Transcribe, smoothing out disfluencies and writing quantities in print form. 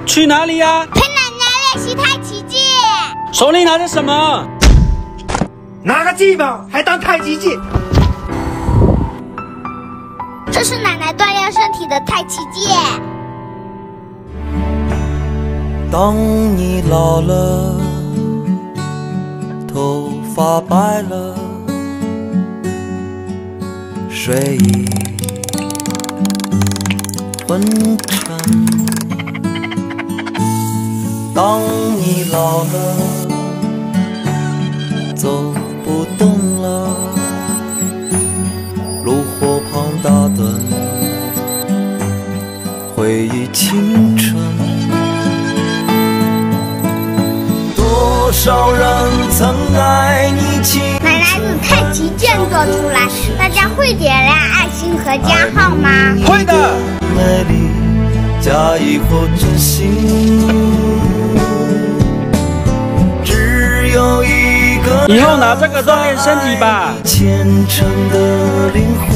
去哪里呀？ 陪奶奶练习太极剑。 手里拿着什么？ 拿个鸡毛还当太极剑？ 这是奶奶锻炼身体的太极剑。 当你老了，头发白了，睡意昏沉。当你老了，走不动了，炉火旁打盹，回忆青春。多少人曾爱你情深。 奶奶的太极剑做出来，大家会点亮爱心和加号吗？ 会的。 美丽加以或真心。只有一个以后拿这个锻炼身体吧。 虔诚的灵魂。